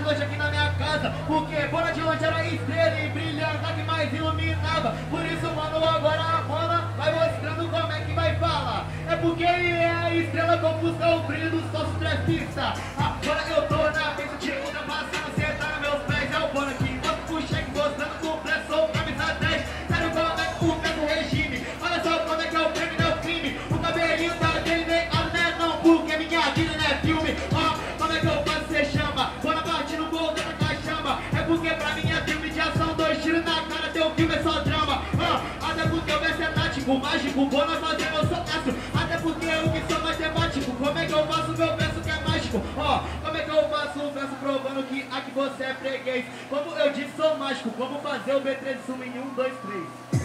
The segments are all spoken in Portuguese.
noite aqui na minha casa. Porque fora de longe era estrela e brilhando, a que mais iluminava. Por isso, mano, agora a Mona vai mostrando como é que vai falar. É porque ele é a estrela que ofusca o brilho dos nossos trapista. Agora eu tô na mesa, tiro da passando, senta nos meus pés. É o Bona aqui, mostra pro cheque, mostrando completo, sou camisa 10. Sério, como é que o peso regime? Olha só como é que é o crime, não é o crime. O cabelinho tá dele negado, né? Não, porque minha vida não é filme. Como é que eu faço, cê chama? Bona bate no gol, dentro da chama. É porque pra mim é filme de ação, 2 tiros na cara, teu filme é só drama. Até porque o verso é tático, mágico, Bona fazendo eu sou astro. Até porque eu que sou matemático, como é que eu faço meu verso que é mágico? Como é que eu faço um verso provando que aqui você é freguês? Como eu disse, sou mágico, como fazer o B13 sumir em 1, 2, 3.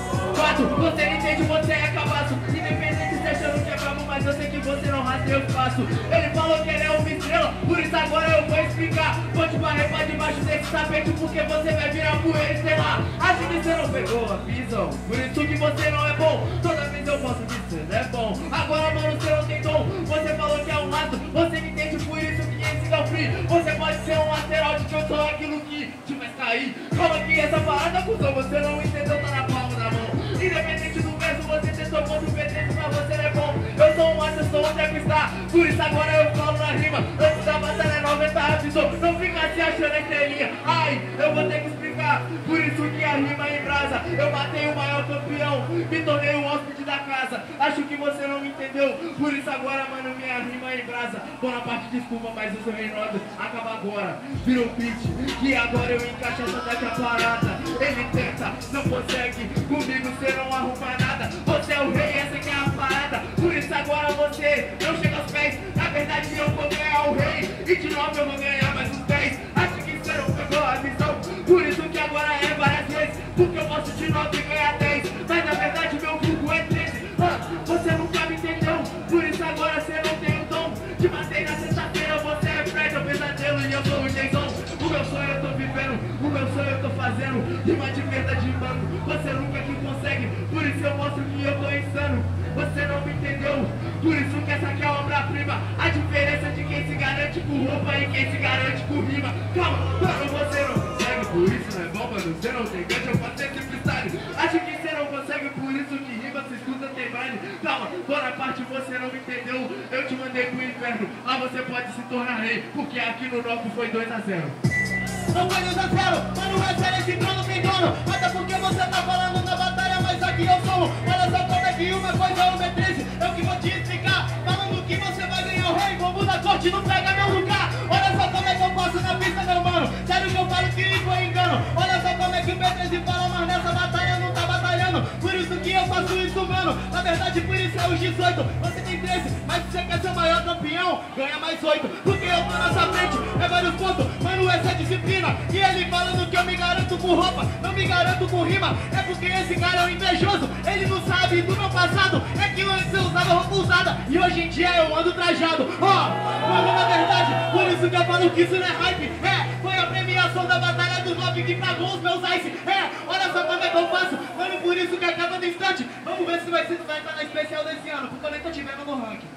4, você não entende, você é cabaço. Independente se achando que é bravo, mas eu sei que você não rastreia o espaço. Ele falou que ele é uma estrela, por isso agora eu vou explicar. Vou te varrer pra debaixo desse tapete, porque você vai virar poeira estelar. Acho que você não pegou a visão, por isso que você não é bom. Toda vez eu posso dizer, não é bom. Agora, mano, você não tem dom. Você falou que é um rato, você me entende, por isso que esse é o free. Você pode ser um asteroide, que eu sou aquilo que te faz cair. Calma que essa parada, cuzão, você não entendeu, tá na palma da mão. Independente do verso, você tentou contra o PT, pra você não é bom. Eu sou um astro, sou onde é que está. Por isso agora eu falo na rima. Antes da batalha é 90 avisou. Não fica se achando a estrelinha. Ai, eu vou ter que explicar. Por isso que a rima é em brasa. Eu matei o maior campeão, me tornei o hóspede da casa. Acho que você não me entendeu. Por isso agora, mano, minha rima é em brasa. Bonaparte, desculpa, mas o seu reinado acaba agora. Virou beat, que agora eu encaixo essa daqui a parada. Ele tenta, não consegue. Comigo você não arruma nada. Você é o rei, essa que é a parada. Por isso agora você não chega aos pés. Na verdade eu vou ganhar o rei, e de novo eu vou ganhar mais uns 10. Acho que você não pegou a visão. Por isso que agora é várias vezes, porque eu posso de novo e ganhar 10. Mas na verdade meu vulgo é 13. Você nunca me entendeu. Por isso agora você não tem o dom. Te matei na sexta-feira, você é Fred, é o pesadelo e eu sou o Jason. O meu sonho eu tô vivendo, o meu sonho eu tô fazendo. Rima de verdade, mano, você nunca que consegue. Por isso eu mostro que eu tô insano. Você não me entendeu, por isso que essa aqui é a obra-prima. A diferença de quem se garante com roupa e quem se garante com rima. Calma, mano, você não consegue, por isso não é bom, mano. Você não tem gancho, eu faço esse freestyle. Acho que você não consegue, por isso que rima, se escuta, tem baile. Calma, Bonaparte, você não me entendeu. Eu te mandei pro inferno, lá você pode se tornar rei, porque aqui no norte foi 2 a 0. Não foi 2 a 0, mas não é sério, esse trono tem dono. Até porque você tá falando na batalha, mas aqui eu sou. Olha só como é que uma coisa é o B13. Eu que vou te explicar, falando que você vai ganhar o rei. Vamos da corte, não pega meu lugar. Olha só como é que eu passo na pista, meu mano. Sério que eu falo que foi engano. Olha só como é que o B13 fala, mas nessa batalha não tá batalhando. Por isso que eu faço isso, mano. Na verdade, por isso é os 18. Você tem 13, mas se você quer ser o maior campeão, ganha mais 8. Porque eu tô na sua frente, é vários pontos. Mano, essa é disciplina. E ele falando que eu me garanto com roupa, não me garanto com rima. É porque esse cara é um invejoso. Ele não sabe do meu passado. É que antes eu usava roupa usada e hoje em dia eu ando trajado. Mano, na verdade, por isso que eu falo que isso não é hype. Foi a premiação da batalha dos 9 que pagou os meus ice. Olha só como é que eu faço. Mano, por isso que acaba no instante. Vamos ver se vai estar na especial desse ano, porque eu nem tô te vendo no ranking.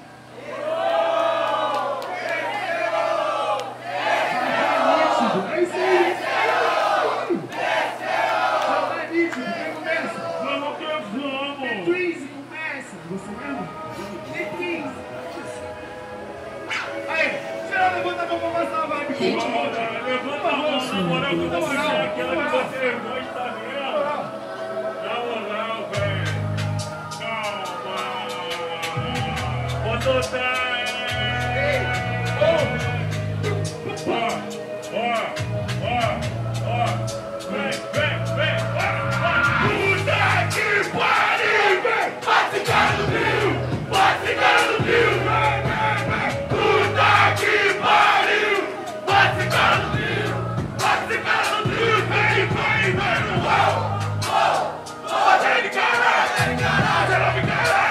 É isso aí! Já tá nítido, quem começa? Vamos que vamos! The Trees começa! Você mesmo? The Trees! Aí, será levanta a mão pra passar a vibe? Vamos, cara, levanta a mão, na moral, que eu vou ser aquela que você gosta mesmo. Na moral, velho. Calma. Vou soltar. Vem. Puta que pariu, vem! Vai ficar no Rio! Vem! Puta que pariu! Vai ficar no Rio! Vem! Bota de caralho!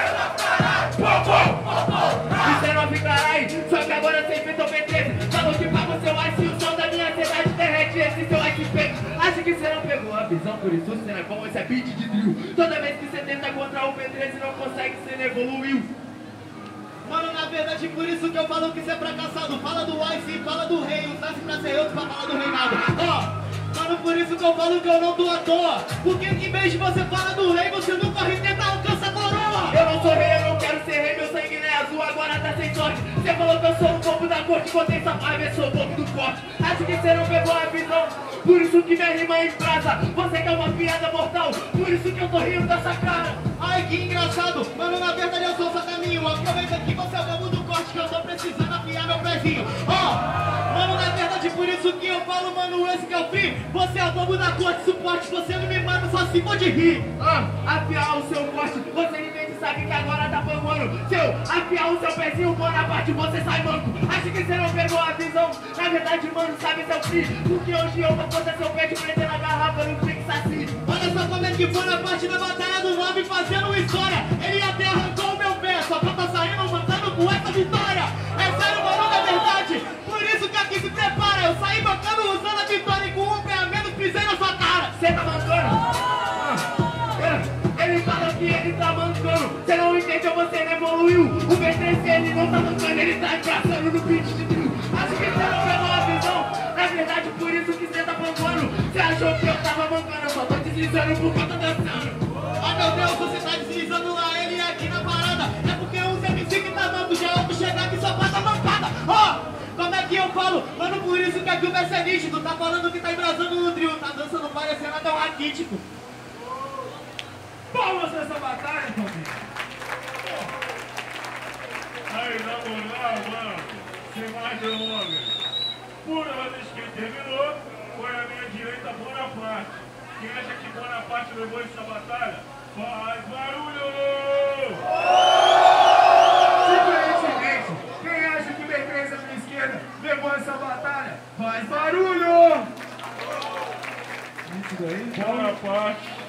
Você não fica caralho, só que agora você enfrentou o B13. Falou que paga o seu ice e o som da minha cidade derrete esse seu ice fake. Acho que você não pegou a visão, por isso você não é bom, esse é beat de drill. Toda vez que você tenta contra o B13 não consegue, você não evoluiu. Mano, na verdade, por isso que eu falo que você é fracassado. Fala do Ice, fala do rei, usasse pra sem outro pra falar do reinado. Ó, mano, por isso que eu falo que eu não tô à toa. Porque em vez de você falar do rei, você não corre e tenta alcançar a coroa. Eu não sou rei, eu não quero ser rei, meu sangue não é azul, agora tá sem sorte. Você falou que eu sou o povo da corte, contei essa raiva, eu sou o povo do corte. Acho que você não pegou a visão, por isso que minha rima embrasa. Você quer uma piada mortal, por isso que eu tô rindo dessa cara. Ai, que engraçado, mano, na verdade eu sou seu caminho. Aproveita que você é o povo do corte, que eu tô precisando afiar meu pezinho. Mano, na verdade por isso que eu falo, mano, esse que é o fim. Você é o povo da corte, suporte, você não me manda, só se for de rir. Afiar o seu corte, você ninguém sabe que agora tá panguando. Se eu afiar o seu pezinho, Bonaparte, você sai manco. Acho que você não pegou a visão, na verdade, mano, sabe seu fim. Porque hoje eu vou botar seu pé de prender na garrafa no Pix assim. Olha só como é que foi na parte da Batalha do 9 fazendo história. Ele até arrancou o meu pé, só que eu tô saindo mandando com essa vitória. É sério, mano, é verdade. Por isso que aqui se prepara. Eu saí bancando usando a vitória e com um pé a menos pisei na sua cara. Você tá mancando? Ele fala que ele tá mancando. Você não entendeu, você não evoluiu. O B3 ele não tá mancando, ele tá engraçando no beat de trio. Acho que você não pegou a visão. Na verdade, por isso que você tá mancando. Você achou que eu tava mancando, eu só tô deslizando por conta dançando. Ah, meu Deus, você tá deslizando lá, ele aqui na parada. É porque uns MC que tá dando, já é outro chegar que só passa mancada. Como é que eu falo? Mano, por isso que aqui o verso é nítido. Tá falando que tá embrasando no trio, tá dançando parecendo até um raquítico. Palmas nessa batalha, família. Aí, na moral, mano, sem mais delongas. Por vez que terminou, foi a minha direita Bonaparte. Quem acha que Bonaparte levou essa batalha, faz barulho! Simplesmente, quem acha que B3 à minha esquerda levou essa batalha, faz barulho! Isso daí, Bonaparte.